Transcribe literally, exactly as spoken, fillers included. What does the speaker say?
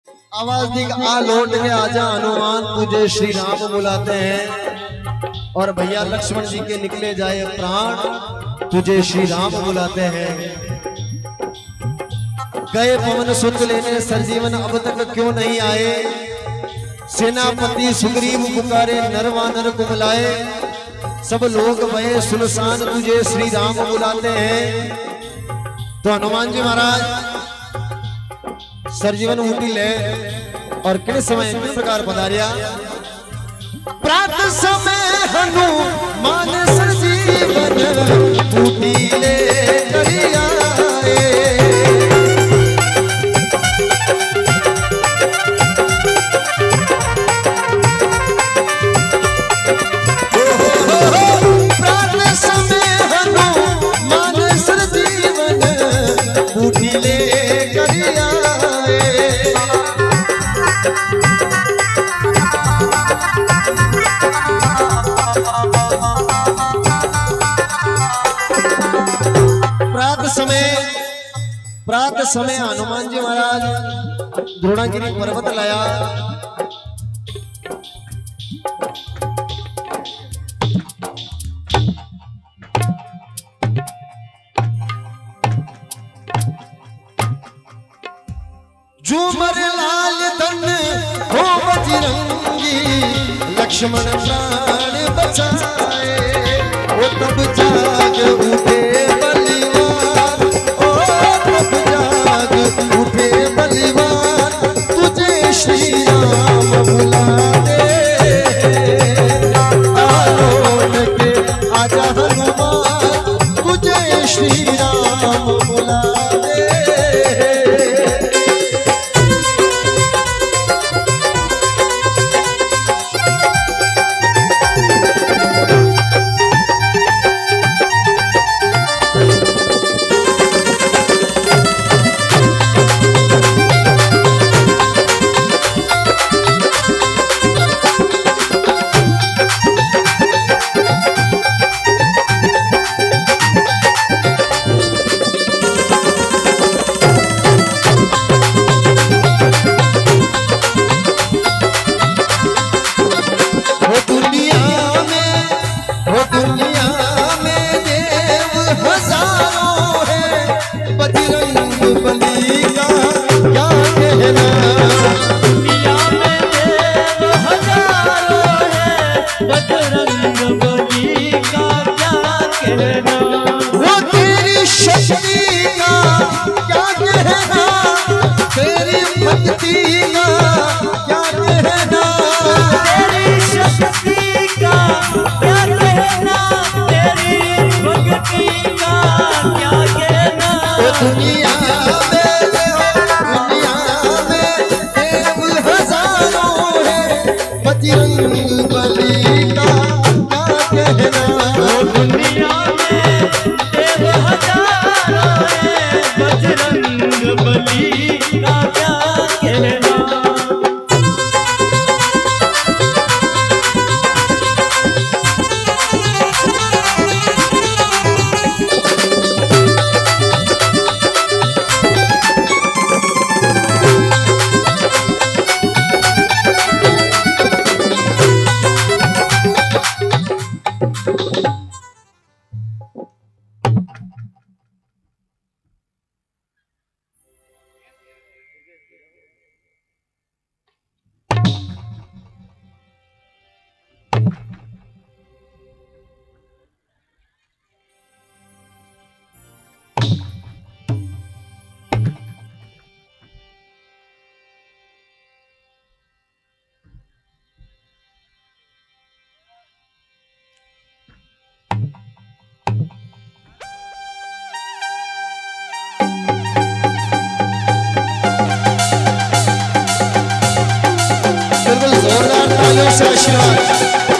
आवाज दी आ लौट के आजा हनुमान तुझे श्री राम बुलाते हैं। और भैया लक्ष्मण जी के निकले जाए प्राण तुझे श्री राम बुलाते हैं। गए पवन सुत लेने सरजीवन अब तक क्यों नहीं आए। सेनापति सुग्रीव पुकारे नरवानर को बुलाए। सब लोग भये सुनसान तुझे श्री राम बुलाते हैं। तो हनुमान जी महाराज सरजीवन ऊटी ले और किस समय किस प्रकार पधारिया। प्रातः समय हनुमान सरजीवन ऊटी ले करिया। प्रातः समय हनुमान जी महाराज द्रोणागिरी पर्वत लाया। झूमर लाल धन हो बजरंगी लक्ष्मण प्राण बचाए। वो तब जाग उठे उठे बलिवान तुझे श्री राम बुलाते। आलोट के आजा हनुमान तुझे श्री राम बुलाते। दुनिया में दुनिया में देव हजारों है बजरंग बली का क्या कहना। दुनिया में देव हजारों है बजरंग बली का क्या कहना। जोरदार तालियों से आशीर्वाद।